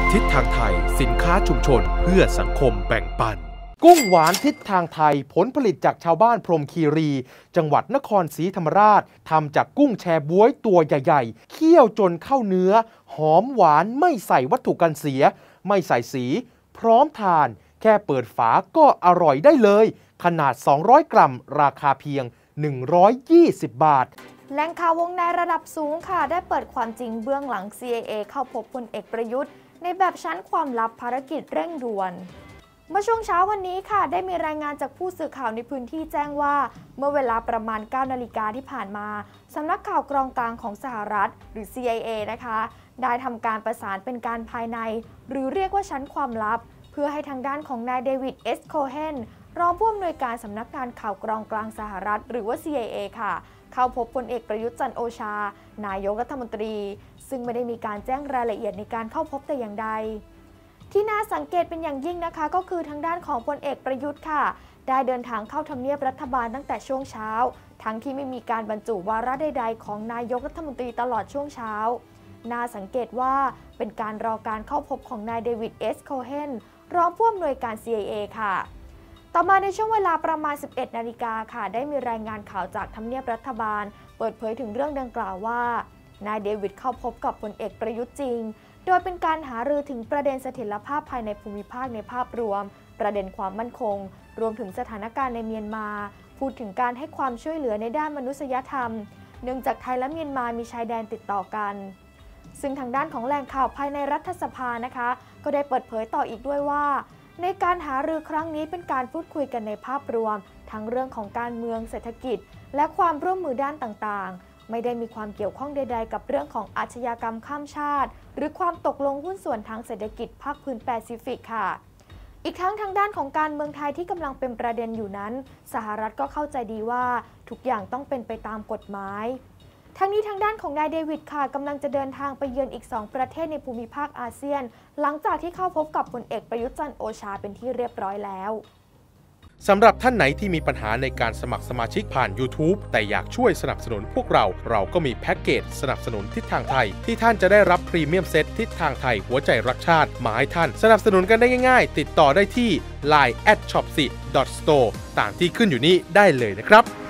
ทิศทางไทยสินค้าชุมชนเพื่อสังคมแบ่งปันกุ้งหวานทิศทางไทยผลผลิตจากชาวบ้านพรหมคีรีจังหวัดนครศรีธรรมราชทำจากกุ้งแชบ๊วยตัวใหญ่ๆเคี่ยวจนเข้าเนื้อหอมหวานไม่ใส่วัตถุกันเสียไม่ใส่สีพร้อมทานแค่เปิดฝาก็อร่อยได้เลยขนาด200 กรัมราคาเพียง120 บาทแหล่งข่าววงในระดับสูงค่ะได้เปิดความจริงเบื้องหลัง CIA เข้าพบพลเอกประยุทธ์ในแบบชั้นความลับภารกิจเร่งด่วนเมื่อช่วงเช้าวันนี้ค่ะได้มีรายงานจากผู้สื่อข่าวในพื้นที่แจ้งว่าเมื่อเวลาประมาณ 9 นาฬิกาที่ผ่านมาสำนักข่าวกรองกลางของสหรัฐหรือ CIA นะคะได้ทำการประสานเป็นการภายในหรือเรียกว่าชั้นความลับเพื่อให้ทางด้านของนายเดวิด เอส โคเฮนรองผู้อำนวยการสำนักงานข่าวกรองกลางสหรัฐหรือว่า CIA ค่ะเข้าพบพลเอกประยุทธ์จันทร์โอชานายกรัฐมนตรีซึ่งไม่ได้มีการแจ้งรายละเอียดในการเข้าพบแต่อย่างใดที่น่าสังเกตเป็นอย่างยิ่งนะคะก็คือทางด้านของพลเอกประยุทธ์ค่ะได้เดินทางเข้าทำเนียบรัฐบาลตั้งแต่ช่วงเช้าทั้งที่ไม่มีการบรรจุวาระใดๆของนายกรัฐมนตรีตลอดช่วงเช้าน่าสังเกตว่าเป็นการรอการเข้าพบของนายเดวิด เอส โคเฮนรองผู้อำนวยการ CIA ค่ะต่อมาในช่วงเวลาประมาณ 11 นาฬิกาค่ะได้มีรายงานข่าวจากทำเนียบรัฐบาลเปิดเผยถึงเรื่องดังกล่าวว่านายเดวิดเข้าพบกับพลเอกประยุทธ์จริงโดยเป็นการหารือถึงประเด็นเสถียรภาพภายในภูมิภาคในภาพรวมประเด็นความมั่นคงรวมถึงสถานการณ์ในเมียนมาพูดถึงการให้ความช่วยเหลือในด้านมนุษยธรรมเนื่องจากไทยและเมียนมามีชายแดนติดต่อกันซึ่งทางด้านของแหล่งข่าวภายในรัฐสภานะคะก็ได้เปิดเผยต่ออีกด้วยว่าในการหารือครั้งนี้เป็นการพูดคุยกันในภาพรวมทั้งเรื่องของการเมืองเศรษฐกิจและความร่วมมือด้านต่างๆไม่ได้มีความเกี่ยวข้องใดๆกับเรื่องของอาชญากรรมข้ามชาติหรือความตกลงหุ้นส่วนทางเศรษฐกิจภาคพื้นแปซิฟิกค่ะอีกทั้งทางด้านของการเมืองไทยที่กำลังเป็นประเด็นอยู่นั้นสหรัฐก็เข้าใจดีว่าทุกอย่างต้องเป็นไปตามกฎหมายทั้งนี้ทางด้านของนายเดวิดค่ะกำลังจะเดินทางไปเยือนอีก2ประเทศในภูมิภาคอาเซียนหลังจากที่เข้าพบกับพลเอกประยุทธ์จันทร์โอชาเป็นที่เรียบร้อยแล้วสำหรับท่านไหนที่มีปัญหาในการสมัครสมาชิกผ่าน YouTube แต่อยากช่วยสนับสนุนพวกเราก็มีแพ็กเกจสนับสนุนทิศทางไทยที่ท่านจะได้รับพรีเมียมเซตทิศทางไทยหัวใจรักชาติมาให้ท่านสนับสนุนกันได้ง่ายๆติดต่อได้ที่ line@shopsi.store ตามที่ขึ้นอยู่นี้ได้เลยนะครับ